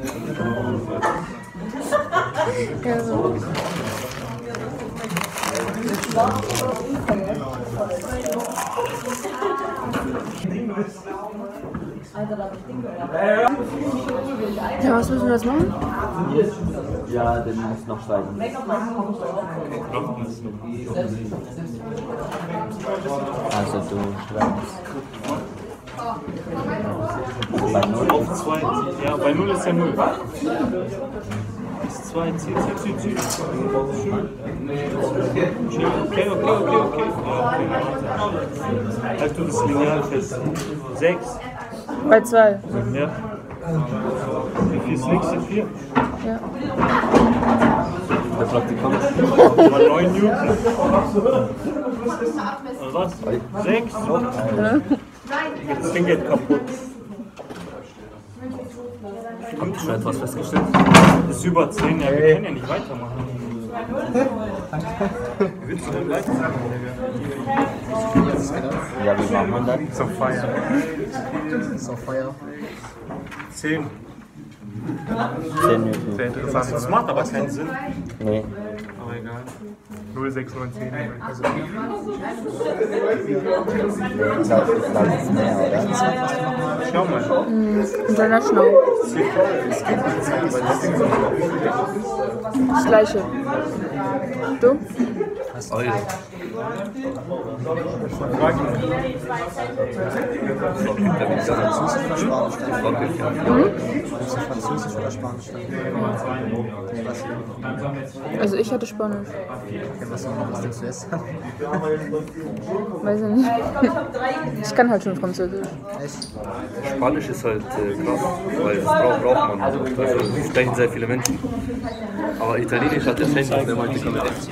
Ja, so. Ja, was müssen wir jetzt machen? Ja, den muss noch steigen. Also du schreibst. Bei 0? Auf 2. Ja, bei 0 ist ja 0. Ist 2, zieh. Okay. Halt du das Lineal fest. 6. Bei 2. Ja. Wie viel ist nächste? 4? Ja. Der Praktikant. Mal 9 Newton. Was? 6? Das Ding geht kaputt. Habt ihr schon etwas festgestellt? Das ist über 10, ja, wir können ja nicht weitermachen. Willst du denn weitermachen? Ja, wie macht man dann? So feiern. So Feuer. 10. 10 Minuten. Sehr interessant. Das macht aber keinen Sinn. Nee. Aber egal. 0, 6, 9, 10. Also, Ich glaube, es ist mehr, oder? schau mal. International. Das gleiche. Du? Euro. Französisch oder Spanisch? Also ich hatte Spanisch. Was denkst du jetzt? Weiß ich nicht. Ich kann halt schon Französisch. Echt? Spanisch ist halt krass, weil das braucht man. Also sprechen sehr viele Menschen. Aber Italienisch hat der Fan, der meinte, kann man echt.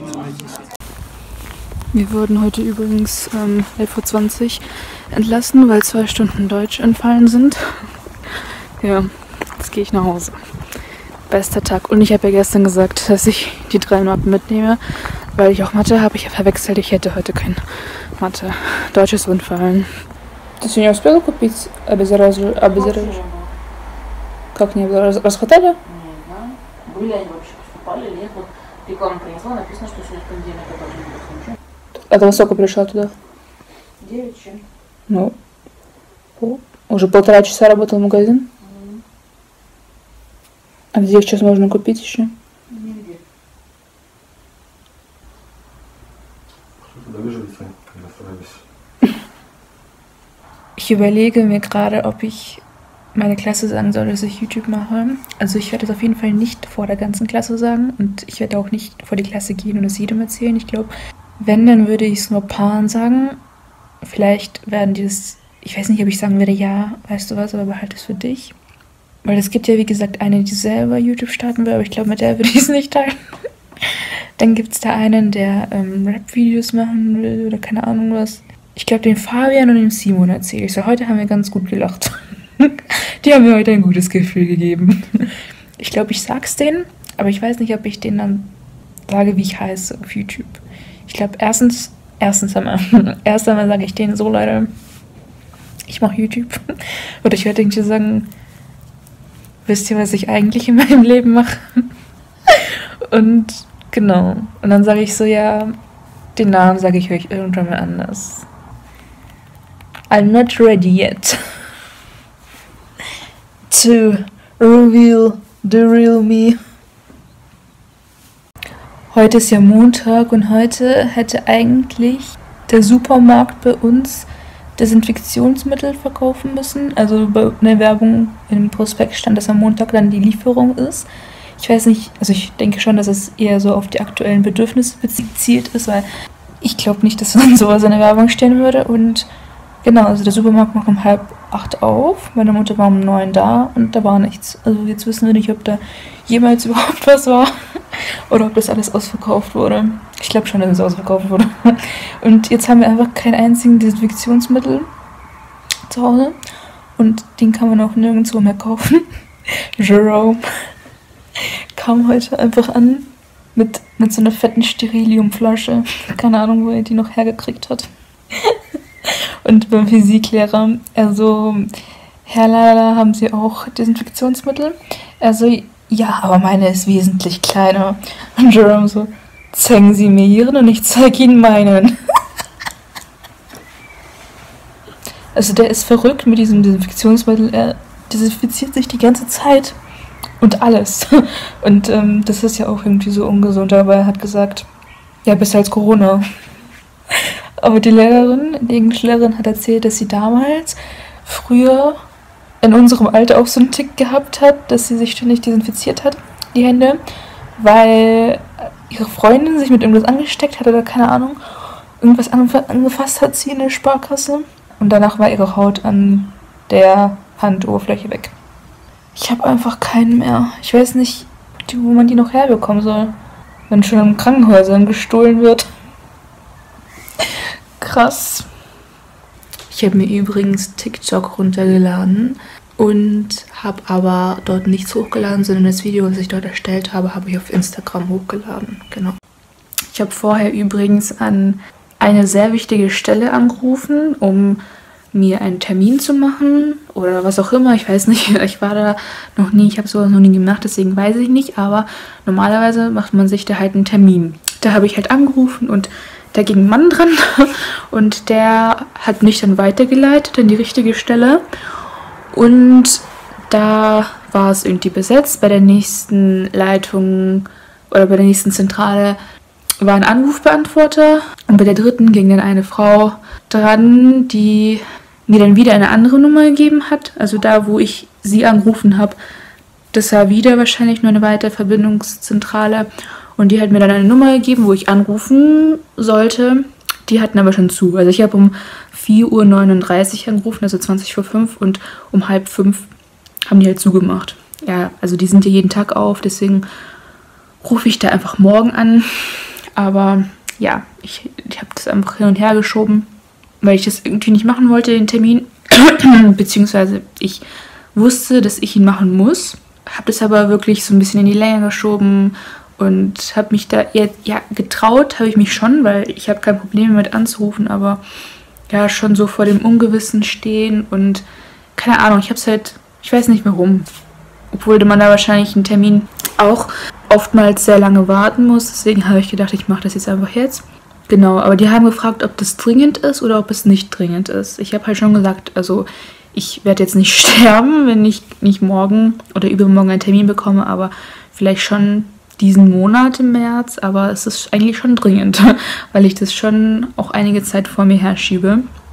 Wir wurden heute übrigens 11:20 Uhr entlassen, weil 2 Stunden Deutsch entfallen sind. Ja, jetzt gehe ich nach Hause. Bester Tag. Und ich habe ja gestern gesagt, dass ich die 3 Mappen mitnehme, weil ich auch Mathe habe. Ich habe verwechselt, ich hätte heute kein Mathe. Deutsch ist entfallen. Ты сегодня успела купить обеззараживающее? Как не обеззараживающее? Расхватали? Не знаю. Были они вообще, поступали или нет? Вот реклама принесла, написано, что сегодня понедельник, это уже не будет. А ты во сколько пришла туда? 9 чем? Ну, уже 1,5 часа работал магазин. А где их сейчас можно купить еще? Нигде. Ich überlege mir gerade, ob ich meine Klasse sagen soll, dass ich YouTube mache. Also ich werde es auf jeden Fall nicht vor der ganzen Klasse sagen und ich werde auch nicht vor die Klasse gehen und es jedem erzählen. Ich glaube, wenn, dann würde ich es nur Paaren sagen. Vielleicht werden die das, ich weiß nicht, ob ich sagen werde, ja, weißt du was, aber behalte es für dich. Weil es gibt ja, wie gesagt, eine, die selber YouTube starten will, aber ich glaube, mit der würde ich es nicht teilen. Dann gibt es da einen, der Rap-Videos machen will oder keine Ahnung was. Ich glaube, den Fabian und den Simon erzähle ich. So, heute haben wir ganz gut gelacht. Die haben mir heute ein gutes Gefühl gegeben. Ich glaube, ich sag's denen, aber ich weiß nicht, ob ich denen dann sage, wie ich heiße auf YouTube. Ich glaube, erst einmal sage ich denen so, Leute, ich mache YouTube. Oder ich werde irgendwie sagen, wisst ihr, was ich eigentlich in meinem Leben mache? Und genau. Und dann sage ich so, ja, den Namen sage ich euch irgendwann mal anders. I'm not ready yet to reveal the real me. Heute ist ja Montag und heute hätte eigentlich der Supermarkt bei uns Desinfektionsmittel verkaufen müssen. Also bei einer Werbung im Prospekt stand, dass am Montag dann die Lieferung ist. Ich weiß nicht, also ich denke schon, dass es eher so auf die aktuellen Bedürfnisse bezielt ist, weil ich glaube nicht, dass dann sowas in der Werbung stehen würde. Und genau, also der Supermarkt macht um 7:30 auf, meine Mutter war um 9 da und da war nichts. Also jetzt wissen wir nicht, ob da jemals überhaupt was war oder ob das alles ausverkauft wurde. Ich glaube schon, dass es ausverkauft wurde. Und jetzt haben wir einfach keinen einzigen Desinfektionsmittel zu Hause und den kann man auch nirgendwo mehr kaufen. Jerome kam heute einfach an mit so einer fetten Steriliumflasche. Keine Ahnung, wo er die noch hergekriegt hat. Und beim Physiklehrer, also Herr Lala, haben sie auch Desinfektionsmittel. Also, ja, aber meine ist wesentlich kleiner. Und Jerome so, zeigen Sie mir Ihren und ich zeige Ihnen meinen. Also der ist verrückt mit diesem Desinfektionsmittel. Er desinfiziert sich die ganze Zeit. Und alles. Und das ist ja auch irgendwie so ungesund. Aber er hat gesagt, ja, besser als Corona. Aber die Englischlehrerin hat erzählt, dass sie damals, früher, in unserem Alter auch so einen Tick gehabt hat, dass sie sich ständig desinfiziert hat, die Hände, weil ihre Freundin sich mit irgendwas angesteckt hat oder keine Ahnung, irgendwas angefasst hat sie in der Sparkasse und danach war ihre Haut an der Handoberfläche weg. Ich habe einfach keinen mehr. Ich weiß nicht, wo man die noch herbekommen soll, wenn schon in Krankenhäusern gestohlen wird. Krass. Ich habe mir übrigens TikTok runtergeladen und habe aber dort nichts hochgeladen, sondern das Video, was ich dort erstellt habe, habe ich auf Instagram hochgeladen. Genau. Ich habe vorher übrigens an eine sehr wichtige Stelle angerufen, um mir einen Termin zu machen oder was auch immer. Ich weiß nicht, ich war da noch nie, ich habe sowas noch nie gemacht, deswegen weiß ich nicht, aber normalerweise macht man sich da halt einen Termin. Da habe ich halt angerufen und da ging ein Mann dran und der hat mich dann weitergeleitet an die richtige Stelle und da war es irgendwie besetzt. Bei der nächsten Leitung oder bei der nächsten Zentrale war ein Anrufbeantworter und bei der dritten ging dann eine Frau dran, die mir dann wieder eine andere Nummer gegeben hat. Also da, wo ich sie angerufen habe, das war wieder wahrscheinlich nur eine weitere Verbindungszentrale. Und die hat mir dann eine Nummer gegeben, wo ich anrufen sollte. Die hatten aber schon zu. Also ich habe um 4:39 Uhr angerufen, also 20 vor 5 und um 4:30 haben die halt zugemacht. Ja, also die sind ja jeden Tag auf, deswegen rufe ich da einfach morgen an. Aber ja, ich habe das einfach hin und her geschoben, weil ich das irgendwie nicht machen wollte, den Termin. Beziehungsweise ich wusste, dass ich ihn machen muss. Habe das aber wirklich so ein bisschen in die Länge geschoben und habe mich da, ja, getraut habe ich mich schon, weil ich habe kein Problem damit anzurufen, aber ja, schon so vor dem Ungewissen stehen und keine Ahnung, ich weiß nicht warum. Obwohl man da wahrscheinlich einen Termin auch oftmals sehr lange warten muss, deswegen habe ich gedacht, ich mache das jetzt einfach jetzt. Genau, aber die haben gefragt, ob das dringend ist oder ob es nicht dringend ist. Ich habe halt schon gesagt, also ich werde jetzt nicht sterben, wenn ich nicht morgen oder übermorgen einen Termin bekomme, aber vielleicht schon diesen Monat im März, aber es ist eigentlich schon dringend, weil ich das schon auch einige Zeit vor mir herschiebe.